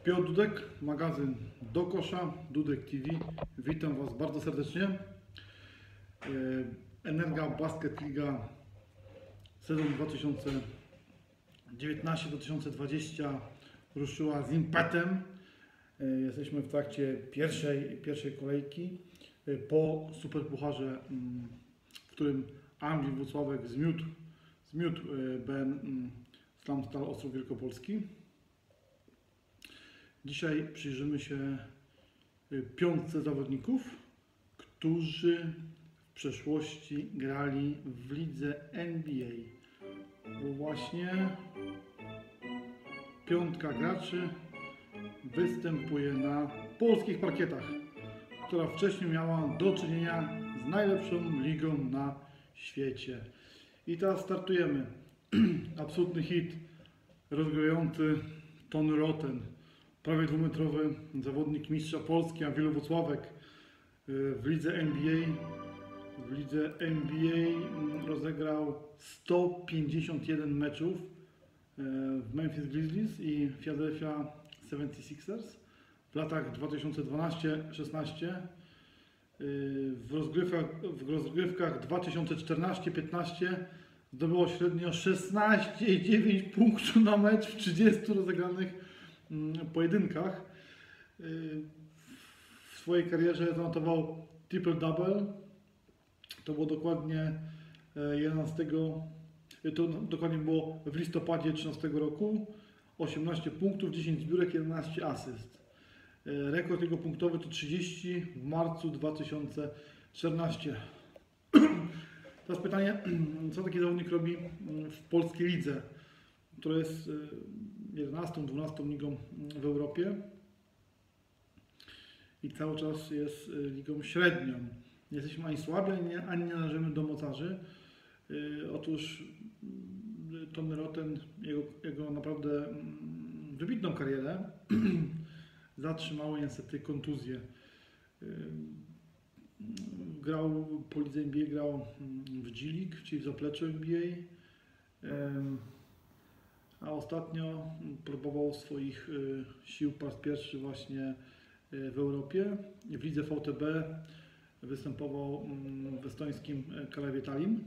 Piotr Dudek, magazyn Do Kosza, Dudek TV. Witam Was bardzo serdecznie. Energa Basket Liga sezon 2019-2020 ruszyła z impetem. Jesteśmy w trakcie pierwszej kolejki po Superpucharze, w którym Anwil Włocławek zmiótł BN Stal Ostrów Wielkopolski. Dzisiaj przyjrzymy się piątce zawodników, którzy w przeszłości grali w lidze NBA. Bo właśnie piątka graczy występuje na polskich parkietach, która wcześniej miała do czynienia z najlepszą ligą na świecie. I teraz startujemy. Absolutny hit, rozgrywający Tony Rotten, prawie dwumetrowy zawodnik mistrza Polski, Anwilu Włocławek w lidze NBA. W lidze NBA rozegrał 151 meczów w Memphis Grizzlies i Philadelphia 76ers w latach 2012-16. W rozgrywkach 2014-15 zdobyło średnio 16,9 punktów na mecz w 30 rozegranych pojedynkach. W swojej karierze zanotował triple-double. To było dokładnie 11, to dokładnie było w listopadzie 13 roku. 18 punktów, 10 zbiórek, 11 asyst. Rekord jego punktowy to 30 w marcu 2014. Teraz pytanie, co taki zawodnik robi w polskiej lidze, która jest 11-12 ligą w Europie i cały czas jest ligą średnią. Nie jesteśmy ani słabi, ani nie należymy do mocarzy. Otóż Tony Rotten, jego naprawdę wybitną karierę zatrzymały niestety kontuzje. Grał po lidze NBA, grał w G-League, czyli w zapleczu NBA. A ostatnio próbował swoich sił po raz pierwszy właśnie w Europie. W lidze VTB występował w estońskim Kalewie Tallinn.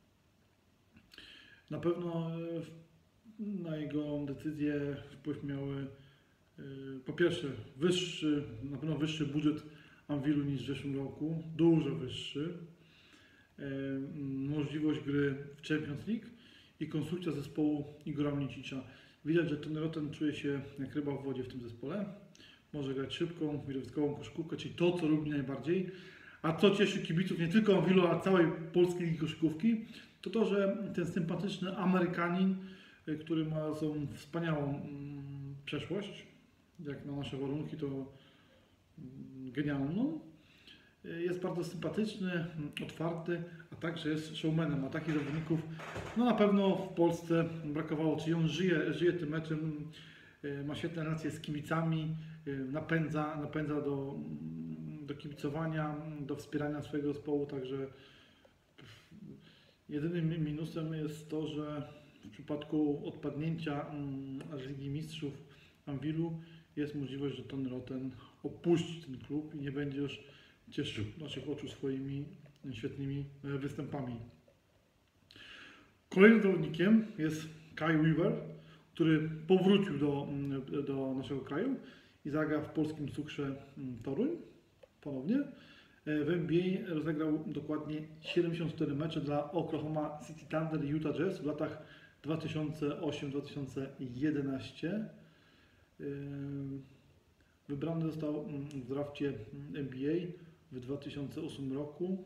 Na pewno na jego decyzję wpływ miały po pierwsze na pewno wyższy budżet Anwilu niż w zeszłym roku, dużo wyższy. Możliwość gry w Champions League i konstrukcja zespołu Igora Mnicicza. Widać, że Tony Rotten czuje się jak ryba w wodzie w tym zespole. Może grać szybką, widowiskową koszykówkę, czyli to, co lubi najbardziej. A co cieszy kibiców nie tylko Anwilu, ale całej polskiej ligi koszykówki, to to, że ten sympatyczny Amerykanin, który ma wspaniałą przeszłość, jak na nasze warunki, to genialną. Jest bardzo sympatyczny, otwarty, a także jest showmanem. A takich zawodników no na pewno w Polsce brakowało. Czyli on żyje tym meczem, ma świetne relacje z kibicami, napędza do kibicowania, do wspierania swojego zespołu. Także jedynym minusem jest to, że w przypadku odpadnięcia z Ligi Mistrzów Anwilu jest możliwość, że Tony Rotten opuści ten klub i nie będzie już cieszył naszych oczu swoimi świetnymi występami. Kolejnym zawodnikiem jest Kai Weaver, który powrócił do naszego kraju i zagra w polskim Cukrze Toruń ponownie. W NBA rozegrał dokładnie 74 mecze dla Oklahoma City Thunder i Utah Jazz w latach 2008-2011. Wybrany został w drafcie NBA w 2008 roku.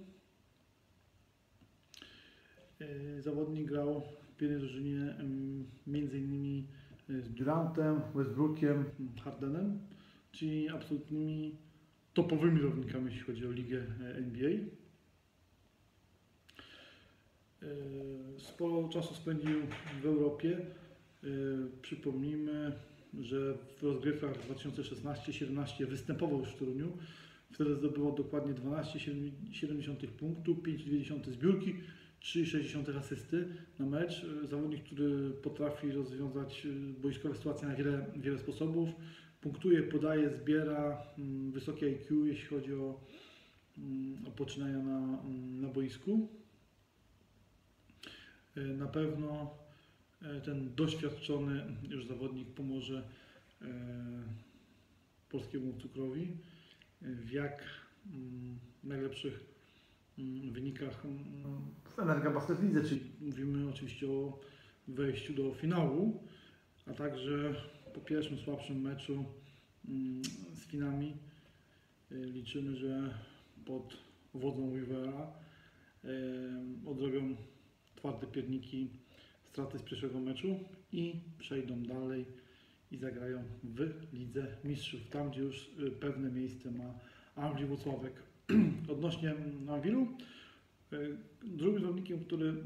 Zawodnik grał w pierwszej drużynie m.in. z Durantem, Westbrookiem, Hardenem, czyli absolutnymi topowymi zawodnikami, jeśli chodzi o ligę NBA. Sporo czasu spędził w Europie. Przypomnijmy, że w rozgrywkach 2016-17 występował już w Toruniu. Wtedy zdobyło dokładnie 12,7 punktu, 5,2 zbiórki, 3,6 asysty na mecz. Zawodnik, który potrafi rozwiązać boiskowe sytuacje na wiele sposobów. punktuje, podaje, zbiera, wysokie IQ, jeśli chodzi o poczynania na boisku. Na pewno ten doświadczony już zawodnik pomoże polskiemu cukrowi w jak najlepszych wynikach w Energa Basket Lidze, czyli mówimy oczywiście o wejściu do finału, a także po pierwszym słabszym meczu z Finami liczymy, że pod wodzą Weavera odrobią twarde pierniki straty z pierwszego meczu i przejdą dalej i zagrają w Lidze Mistrzów, tam gdzie już pewne miejsce ma Anwil Włocławek. Odnośnie Anwilu, drugim zawodnikiem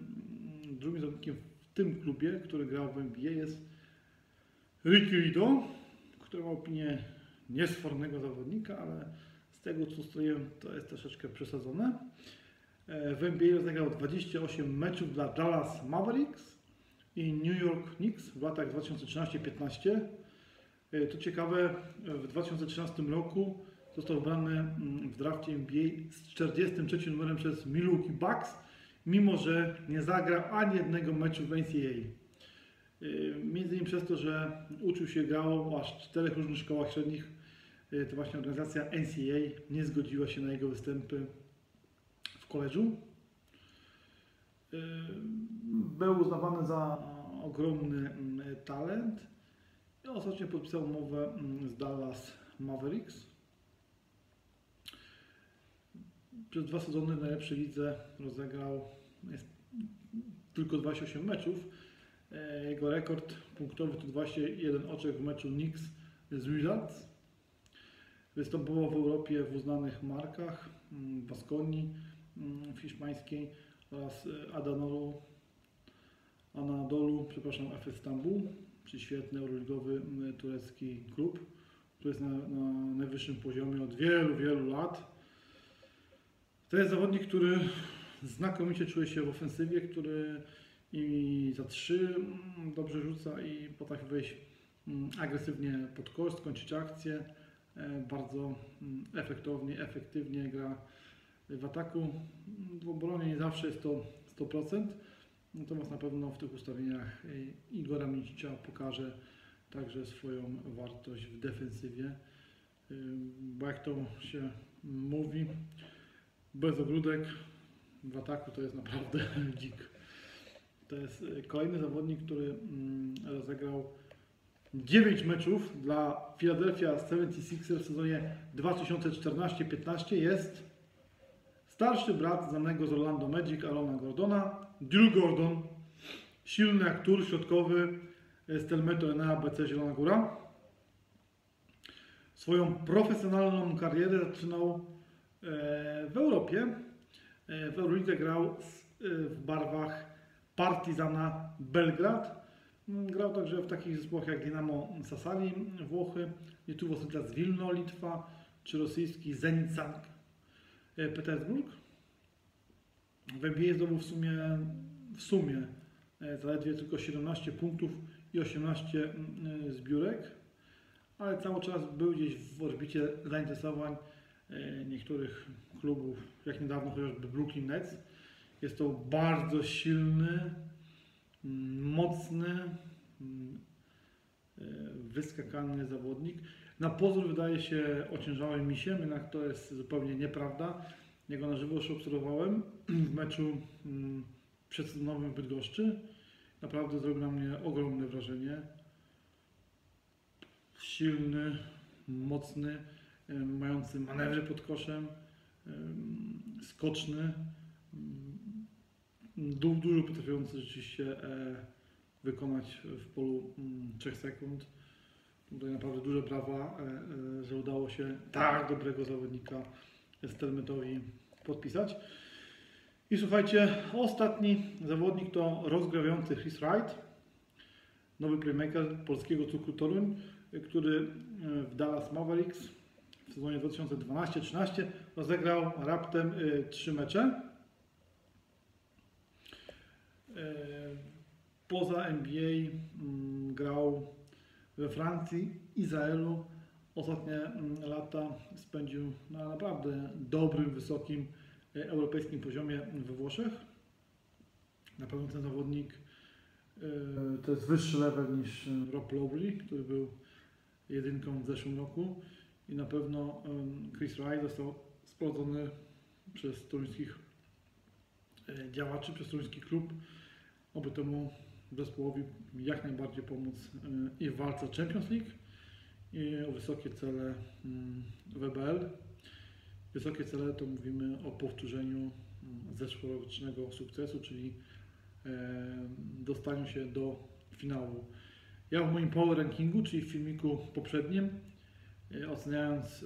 w tym klubie, który grał w NBA, jest Ricky Lido, który ma opinię niesfornego zawodnika, ale z tego co stoję, to jest troszeczkę przesadzone. W NBA rozegrał 28 meczów dla Dallas Mavericks i New York Knicks w latach 2013-15. To ciekawe, w 2013 roku został wybrany w drafcie NBA z 43 numerem przez Milwaukee Bucks, mimo że nie zagrał ani jednego meczu w NCAA. Między innymi przez to, że uczył się, grał aż w 4 różnych szkołach średnich, to właśnie organizacja NCAA nie zgodziła się na jego występy w koledżu. Był uznawany za ogromny talent i ostatnio podpisał umowę z Dallas Mavericks. Przez 2 sezony w najlepszej lidze rozegrał tylko 28 meczów. Jego rekord punktowy to 21 oczek w meczu Knicks z Wizards. Występował w Europie w uznanych markach Baskonii w hiszpańskiej oraz Anadolu, Efes Stambuł, czyli świetny euroligowy turecki klub, który jest na najwyższym poziomie od wielu lat. To jest zawodnik, który znakomicie czuje się w ofensywie, który i za 3 dobrze rzuca i potrafi wejść agresywnie pod kosz, skończyć akcję. Bardzo efektywnie gra w ataku. W obronie nie zawsze jest to 100%, natomiast na pewno w tych ustawieniach Igora Mićicza pokaże także swoją wartość w defensywie, bo jak to się mówi, bez ogródek w ataku to jest naprawdę dzik. To jest kolejny zawodnik, który rozegrał 9 meczów dla Philadelphia 76ers w sezonie 2014-15. Jest starszy brat znanego z Orlando Magic, Arona Gordona, Drew Gordon, silny aktor środkowy z Telmetu Enea BC Zielona Góra. Swoją profesjonalną karierę zaczynał w Europie. W Eurolidze grał w barwach Partizana Belgrad. Grał także w takich zespołach jak Dinamo Sassari, Włochy, Lietuvo Sintras Wilno, Litwa, czy rosyjski Zenit Sankt Petersburg. W NBA zdobył w sumie zaledwie tylko 17 punktów i 18 zbiórek, ale cały czas był gdzieś w orbicie zainteresowań niektórych klubów, jak niedawno chociażby Brooklyn Nets. Jest to bardzo silny, mocny, wyskakany zawodnik. Na pozór wydaje się ociężałym misiem, jednak to jest zupełnie nieprawda. Jego na żywo już obserwowałem w meczu przedsezonowym w Bydgoszczy. Naprawdę zrobił na mnie ogromne wrażenie. Silny, mocny, mający manewry pod koszem, skoczny, dużo potrafiący rzeczywiście wykonać w polu 3 sekund. Tutaj naprawdę duże brawa, że udało się tak dobrego zawodnika Stelmetowi podpisać. I słuchajcie, ostatni zawodnik to rozgrywający Chris Wright, nowy playmaker polskiego Cukru Toruń, który w Dallas Mavericks w sezonie 2012-13 rozegrał raptem 3 mecze. Poza NBA grał we Francji, Izraelu, ostatnie lata spędził na naprawdę dobrym, wysokim europejskim poziomie we Włoszech. Na pewno ten zawodnik to jest wyższy level niż Rob Lowry, który był jedynką w zeszłym roku i na pewno Chris Wright został sprowadzony przez toruńskich działaczy, przez toruński klub, aby temu zespołowi jak najbardziej pomóc i w walce o Champions League, i o wysokie cele WBL. Wysokie cele to mówimy o powtórzeniu zeszłorocznego sukcesu, czyli dostaniu się do finału. Ja w moim power rankingu, czyli w filmiku poprzednim, oceniając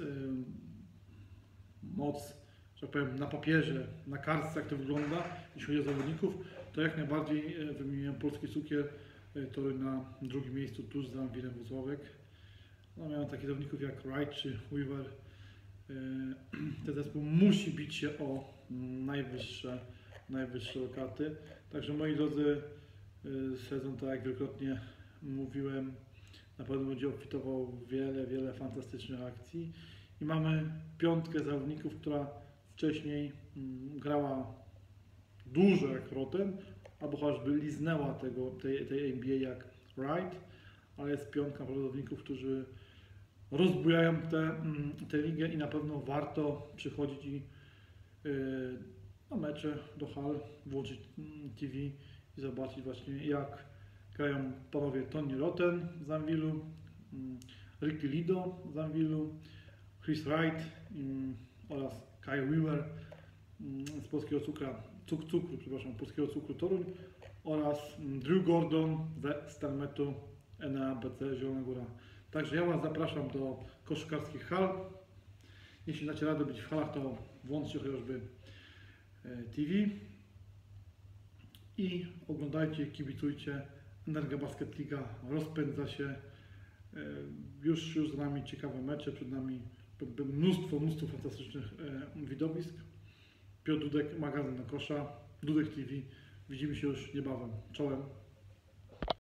moc, że tak powiem, na papierze, na kartce, jak to wygląda, jeśli chodzi o zawodników, to jak najbardziej wymieniłem polski cukier Toruń na drugim miejscu, tuż za Anwilem Włocławek. No, miałem takich zawodników jak Wright czy Weaver. Ten zespół musi bić się o najwyższe lokaty. Także moi drodzy, sezon, tak jak wielokrotnie mówiłem, na pewno będzie obfitował wiele fantastycznych akcji. I mamy piątkę zawodników, która wcześniej grała dużo jak Roten, albo chociażby liznęła tej NBA jak Wright, ale jest piątka zawodników, którzy rozbujają tę ligę i na pewno warto przychodzić i na mecze do hal, włączyć TV i zobaczyć właśnie, jak grają panowie Tony Roten z Anwilu, Ricky Lido z Anwilu, Chris Wright oraz Kyle Weaver z polskiego polskiego cukru Toruń oraz Drew Gordon ze Stelmetu NABC Zielona Góra. Także ja Was zapraszam do koszykarskich hal. Jeśli dacie radę być w halach, to włączcie chociażby TV i oglądajcie, kibicujcie. Energa Basket Liga rozpędza się. Już z nami ciekawe mecze, przed nami mnóstwo fantastycznych widowisk. Piotr Dudek, magazyn na kosza, Dudek TV. Widzimy się już niebawem. Czołem.